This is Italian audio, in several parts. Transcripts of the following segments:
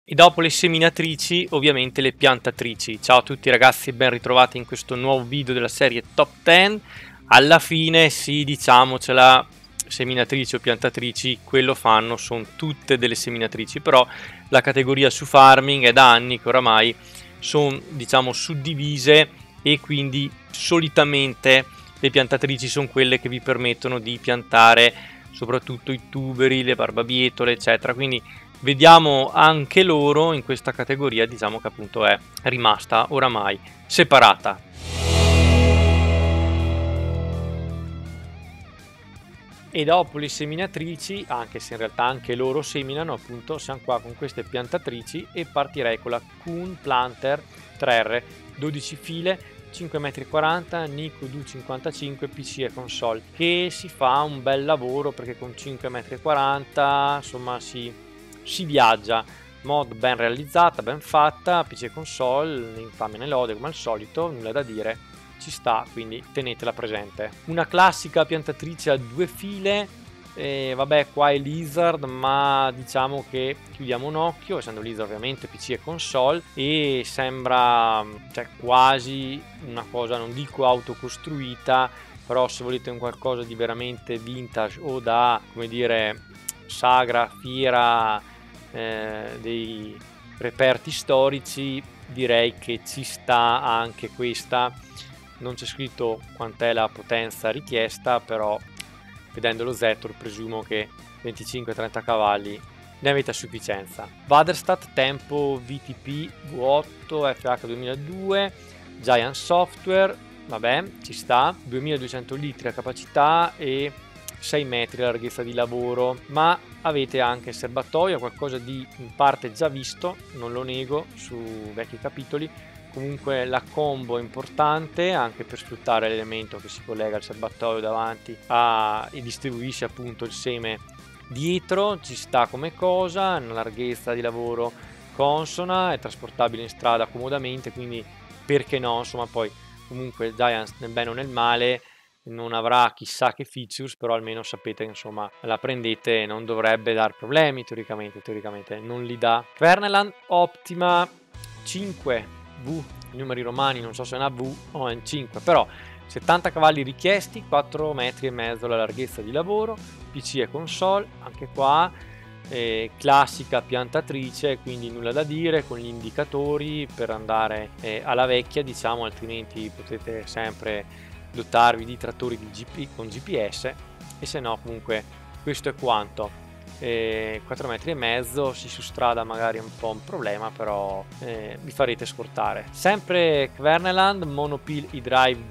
E dopo le seminatrici, ovviamente le piantatrici. Ciao a tutti ragazzi e ben ritrovati in questo nuovo video della serie Top 10. Alla fine, sì, diciamocela, seminatrici o piantatrici, quello fanno, sono tutte delle seminatrici, però la categoria su farming è da anni che oramai sono, diciamo, suddivise e quindi solitamente le piantatrici sono quelle che vi permettono di piantare soprattutto i tuberi, le barbabietole, eccetera. Quindi vediamo anche loro in questa categoria, diciamo che appunto è rimasta oramai separata. E dopo le seminatrici, anche se in realtà anche loro seminano, appunto siamo qua con queste piantatrici e partirei con la Kuhn Planter 3R, 12 file, 5,40 m, Nico Du55 PC e console, che si fa un bel lavoro perché con 5,40 m insomma si viaggia. Mod ben realizzata, ben fatta, PC e console, infame ne lode come al solito, nulla da dire, ci sta, quindi tenetela presente. Una classica piantatrice a due file, vabbè qua è Lizard, ma diciamo che chiudiamo un occhio, essendo Lizard ovviamente PC e console, e sembra cioè, quasi una cosa, non dico autocostruita, però se volete un qualcosa di veramente vintage o da, come dire, sagra, fiera, dei reperti storici, direi che ci sta anche questa. Non c'è scritto quant'è la potenza richiesta, però vedendo lo Zetor presumo che 25-30 cavalli ne avete a sufficienza. Vaderstat tempo VTP V8 FH 2002, Giant Software, vabbè ci sta, 2200 litri a capacità e 6 metri la larghezza di lavoro, ma avete anche il serbatoio, qualcosa di in parte già visto, non lo nego, su vecchi capitoli. Comunque la combo è importante anche per sfruttare l'elemento che si collega al serbatoio davanti e distribuisce appunto il seme dietro, ci sta come cosa, una larghezza di lavoro consona, è trasportabile in strada comodamente, quindi perché no, insomma poi comunque Giant nel bene o nel male non avrà chissà che features, però almeno sapete che insomma la prendete e non dovrebbe dar problemi teoricamente non li dà. Kverneland Optima 5 V, i numeri romani non so se è una V o è un 5, però 70 cavalli richiesti, 4 metri e mezzo la larghezza di lavoro, PC e console, anche qua classica piantatrice, quindi nulla da dire, con gli indicatori per andare alla vecchia, diciamo, altrimenti potete sempre dotarvi di trattori con GPS, e se no comunque questo è quanto. 4 metri e mezzo, sì, su strada magari è un po' un problema, però vi farete scortare. Sempre Kverneland Monopil eDrive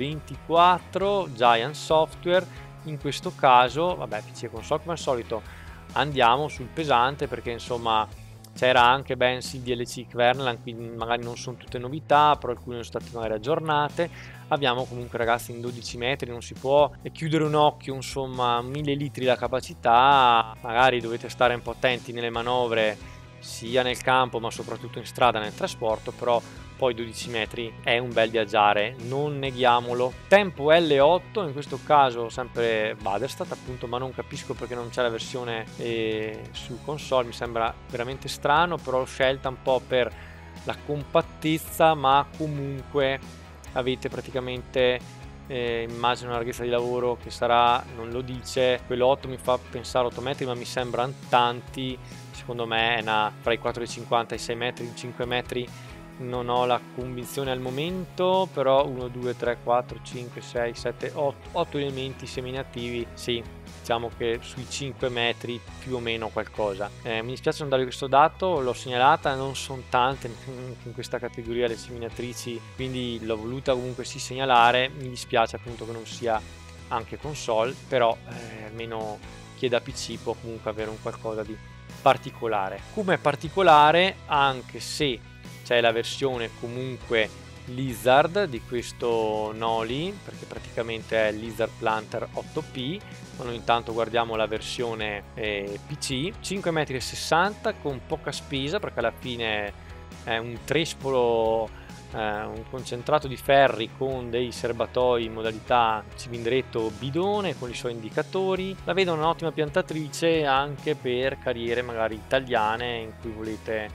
224 Giant Software, in questo caso vabbè PC e console come al solito andiamo sul pesante perché insomma c'era anche Bensi DLC Kverneland, quindi magari non sono tutte novità, però alcune sono state magari aggiornate. Abbiamo comunque ragazzi in 12 metri, non si può chiudere un occhio, insomma 1000 litri la capacità, magari dovete stare un po' attenti nelle manovre sia nel campo ma soprattutto in strada nel trasporto, però poi 12 metri è un bel viaggiare, non neghiamolo. Tempo L8, in questo caso sempre Vaderstat appunto, ma non capisco perché non c'è la versione su console, mi sembra veramente strano, però l'ho scelta un po' per la compattezza, ma comunque avete praticamente immagino una larghezza di lavoro che sarà, non lo dice, quello 8 mi fa pensare 8 metri ma mi sembrano tanti, secondo me è fra i 4,50 e i 6 metri, 5 metri non ho la convinzione al momento, però 1, 2, 3, 4, 5, 6, 7, 8 elementi seminativi, sì, diciamo che sui 5 metri più o meno qualcosa. Mi dispiace non dare questo dato, l'ho segnalata, non sono tante in questa categoria le seminatrici, quindi l'ho voluta comunque sì segnalare, mi dispiace appunto che non sia anche console, però almeno chi è da PC può comunque avere un qualcosa di particolare. Come particolare, anche se c'è la versione comunque Lizard di questo Noli, perché praticamente è Lizard Planter 8P, ma noi intanto guardiamo la versione PC, 5,60 m con poca spesa perché alla fine è un trespolo, un concentrato di ferri con dei serbatoi in modalità cilindretto bidone con i suoi indicatori. La vedo un'ottima piantatrice anche per carriere magari italiane in cui volete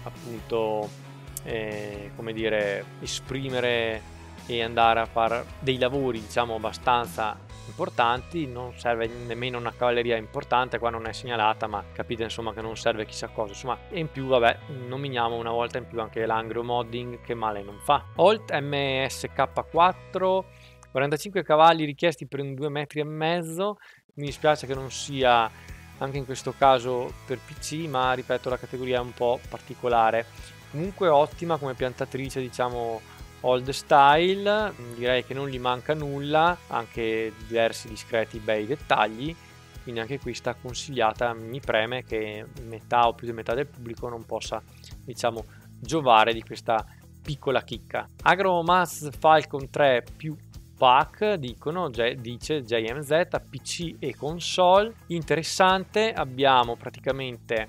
appunto come dire, esprimere e andare a fare dei lavori diciamo abbastanza importanti. Non serve nemmeno una cavalleria importante, qua non è segnalata, ma capite insomma che non serve chissà cosa, insomma. E in più vabbè, nominiamo una volta in più anche l'angro modding, che male non fa. Holt MSK4, 45 cavalli richiesti per un 2,5 metri. Mi dispiace che non sia anche in questo caso per PC, ma ripeto, la categoria è un po' particolare. Comunque ottima come piantatrice, diciamo old style, direi che non gli manca nulla, anche diversi discreti bei dettagli, quindi anche questa consigliata. Mi preme che metà o più di metà del pubblico non possa, diciamo, giovare di questa piccola chicca. Agromaz Falcon 3 più pack, dice JMZ, PC e console. Interessante, abbiamo praticamente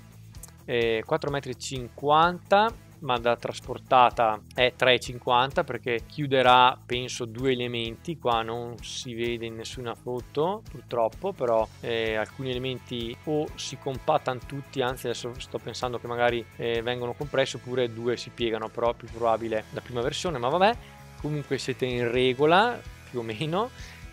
4,50 m, ma da trasportata è 3,50 perché chiuderà penso 2 elementi. Qua non si vede in nessuna foto purtroppo, però alcuni elementi o si compattano tutti, anzi adesso sto pensando che magari vengono compressi, oppure 2 si piegano, però è più probabile la prima versione, ma vabbè, comunque siete in regola più o meno.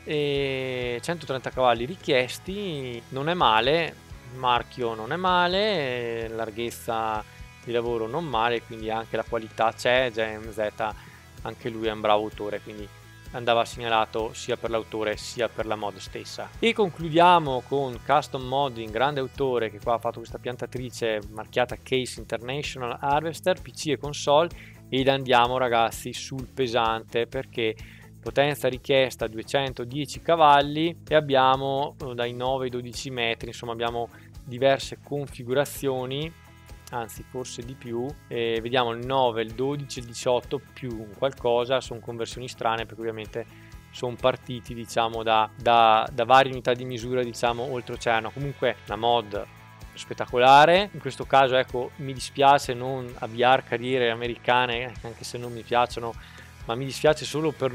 130 cavalli richiesti, non è male, il marchio non è male, larghezza di lavoro non male, quindi anche la qualità c'è. JMZ anche lui è un bravo autore, quindi andava segnalato sia per l'autore sia per la mod stessa. E concludiamo con Custom Modding, grande autore, che qua ha fatto questa piantatrice marchiata Case International Harvester, PC e console. Ed andiamo ragazzi sul pesante, perché potenza richiesta 210 cavalli e abbiamo dai 9 ai 12 metri, insomma abbiamo diverse configurazioni, anzi forse di più. Vediamo il 9, il 12, il 18 più qualcosa, sono conversioni strane perché ovviamente sono partiti diciamo da varie unità di misura, diciamo oltreoceano. Comunque la mod spettacolare. In questo caso ecco, mi dispiace non avviare carriere americane, anche se non mi piacciono, ma mi dispiace solo per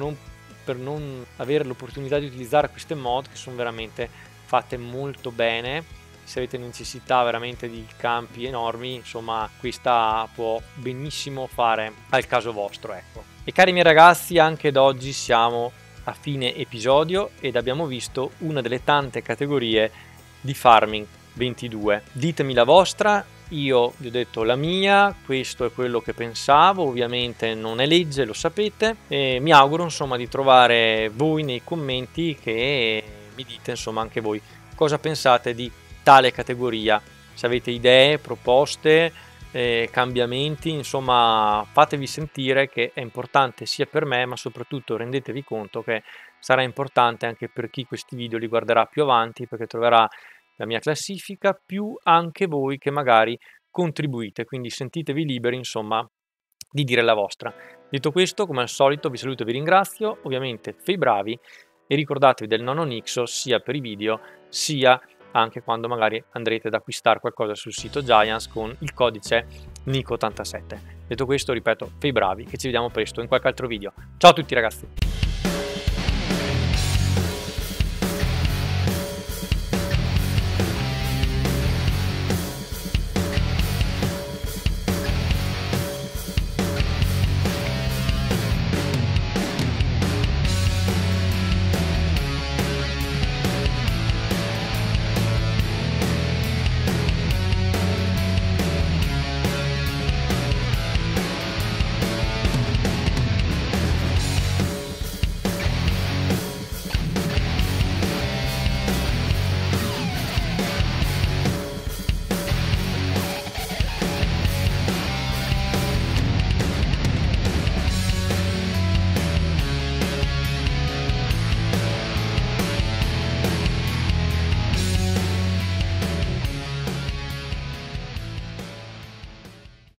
non avere l'opportunità di utilizzare queste mod, che sono veramente fatte molto bene. Se avete necessità veramente di campi enormi, insomma questa può benissimo fare al caso vostro, ecco. E cari miei ragazzi, anche da oggi siamo a fine episodio ed abbiamo visto una delle tante categorie di Farming 22. Ditemi la vostra, io vi ho detto la mia, questo è quello che pensavo, ovviamente non è legge, lo sapete, e mi auguro insomma di trovare voi nei commenti che mi dite insomma anche voi cosa pensate di tale categoria. Se avete idee, proposte, cambiamenti, insomma fatevi sentire, che è importante sia per me, ma soprattutto rendetevi conto che sarà importante anche per chi questi video li guarderà più avanti, perché troverà la mia classifica più anche voi che magari contribuite, quindi sentitevi liberi insomma di dire la vostra. Detto questo, come al solito vi saluto e vi ringrazio, ovviamente fai bravi e ricordatevi del nonno Nixo sia per i video sia anche quando magari andrete ad acquistare qualcosa sul sito Giants con il codice NICO87. Detto questo, ripeto, fai bravi, che ci vediamo presto in qualche altro video. Ciao a tutti ragazzi!